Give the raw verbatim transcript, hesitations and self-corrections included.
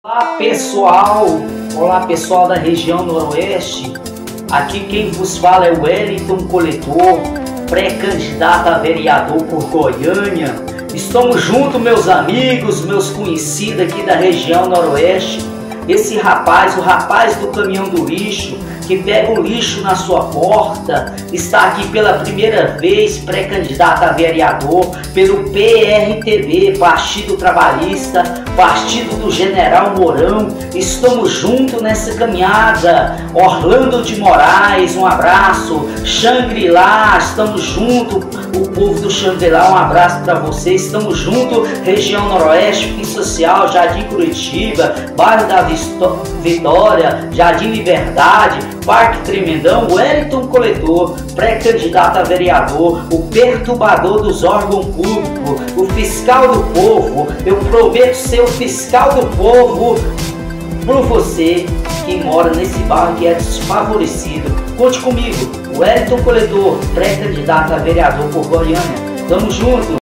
Olá pessoal, olá pessoal da região noroeste, aqui quem vos fala é o Wellington Coletor, pré-candidato a vereador por Goiânia. Estamos juntos, meus amigos, meus conhecidos aqui da região noroeste. Esse rapaz, o rapaz do caminhão do lixo, que pega o lixo na sua porta, está aqui pela primeira vez pré-candidato a vereador pelo P R T B, Partido Trabalhista, Partido do General Mourão. Estamos juntos nessa caminhada. Orlando de Moraes, um abraço. Shangri-La, estamos juntos. O povo do Shangri-La, um abraço para vocês. Estamos juntos. Região Noroeste, Fim Social, Jardim Curitiba, Bairro da Vitória, Jardim Liberdade, Parque Tremendão. Wellington Coletor, pré-candidato a vereador, o perturbador dos órgãos públicos, o fiscal do povo. Eu prometo ser o fiscal do povo por você que mora nesse bairro que é desfavorecido. Conte comigo, Wellington Coletor, pré-candidato a vereador por Goiânia. Tamo junto!